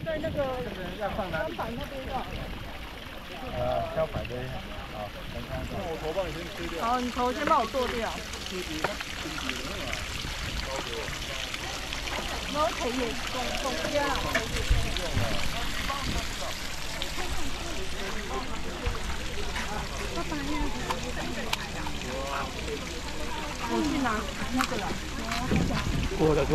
在那个要放哪里？板那边就好了。 要摆这边。好，等看。那我头帮你先切掉。 好，你头先帮我剁掉。然后腿也动一下。爸爸呀！我去拿那个了。 过了。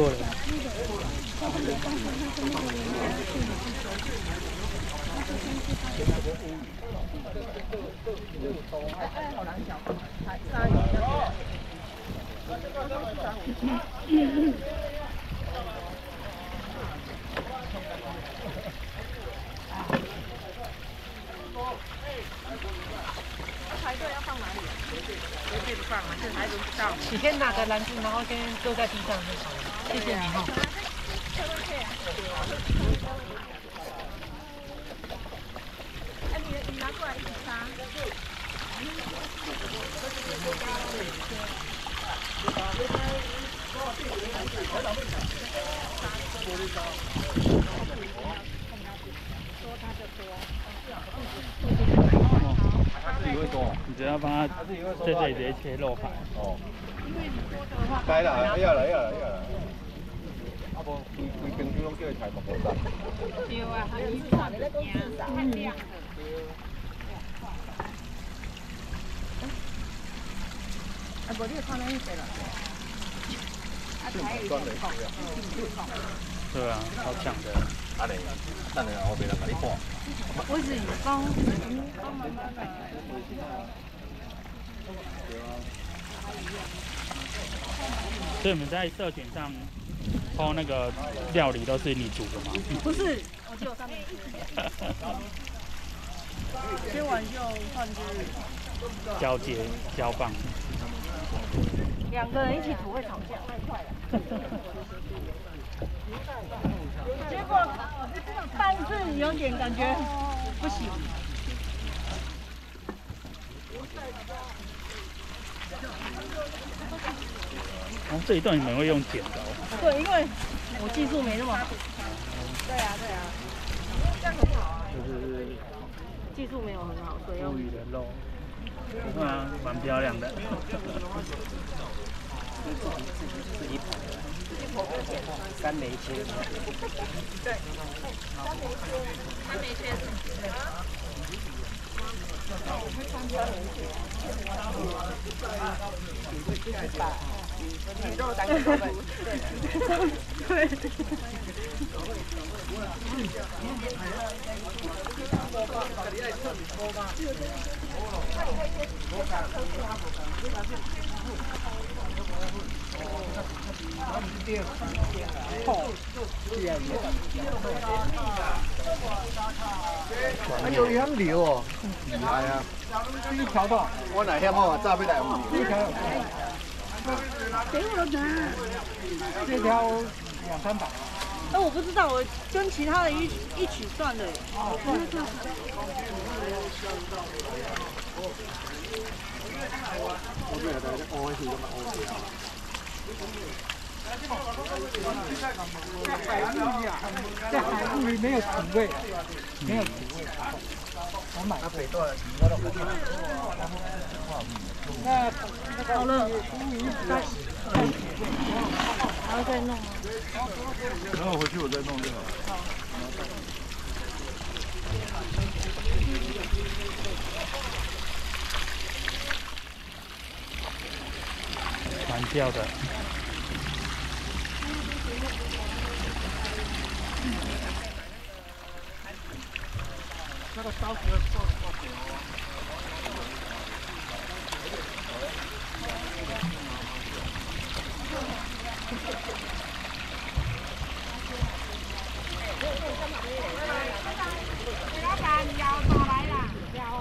好难讲，鲨鱼。排队要放哪里？随便放啊，这还轮不到。 你先拿个篮子，然后先搁在地上就好了。谢谢你哈。 哎，你拿过来一起杀。 自己会多， 你只要帮他在这里直接切肉排。 哦。该啦，要来。啊不，规平区拢叫伊抬木头山。 对啊，还有一串的都是啥？啊，无你看那一个了。啊，还有一个。 对啊，超强的。 啊嘞，等下后边人甲你看。 我是帮所以你们在社群上抛那个料理都是你煮的吗？ 不是，我就上面切完就放进去。 交接交棒。 两个人一起煮会吵架，太快了。结果半次有点感觉不行。 哦，这一段你们会用剪刀？ 对，因为我技术没那么好。对啊，这样很好啊。 就是技术没有很好，所以乌鱼的肉，啊，蛮漂亮的。 自己跑的，三枚切。 对，三枚切。就是把鱼肉当个部分。对。 哎呦，伊很流哦，厉害啊！ 这一条吧， 我哪遐好啊，早要来唔这一条， 给我拿。 这条200-300。 那我不知道，我跟其他的一起算的。 这海鱼没有土味，没有土味。我买的。那好了，还要再弄吗？ 然后回去我再弄就好。好。 蛮掉的。 那个烧鱼做久。 老板要过来啦，要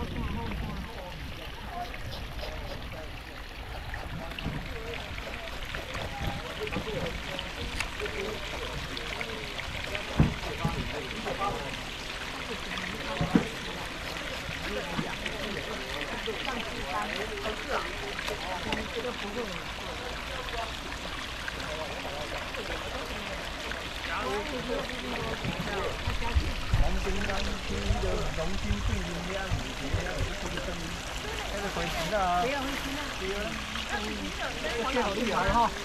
这好厉害哈！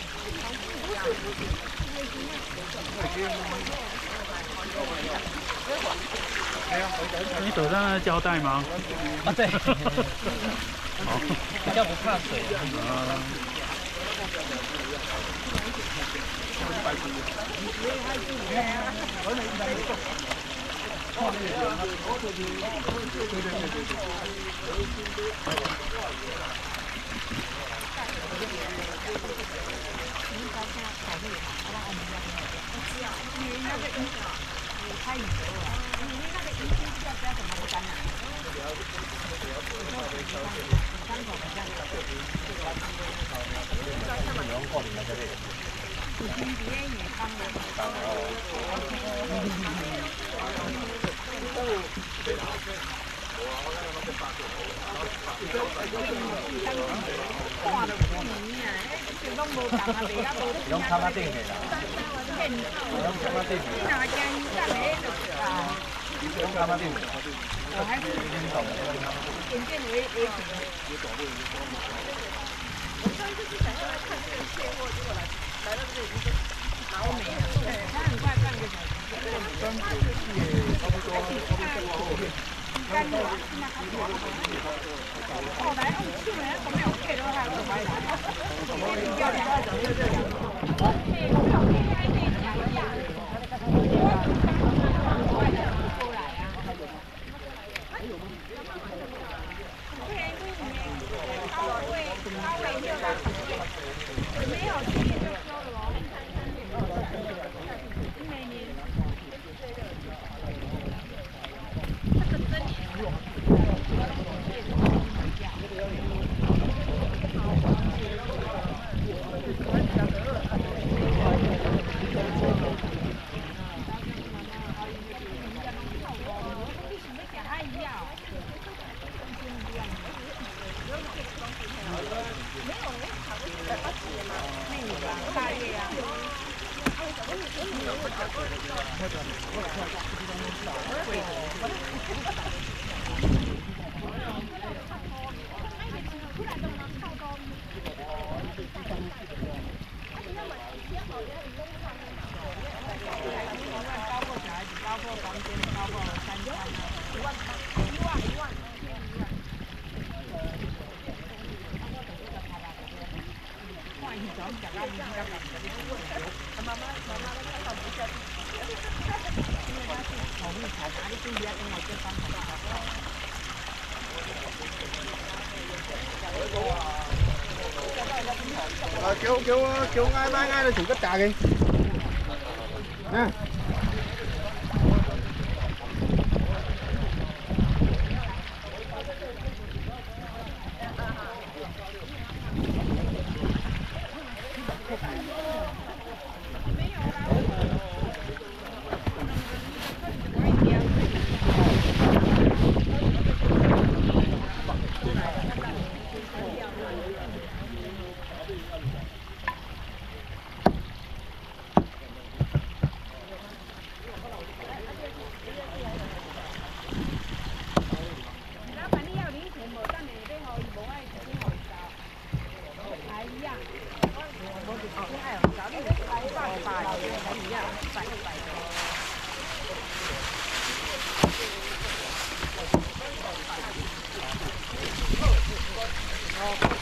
你手上的胶带吗？ 啊，对， 好， 比较不怕水。 用卡马丁的啦，用卡马丁的，用卡马丁的。 kêu ai ba ngay là chủ tất cả kìa nha. Oh.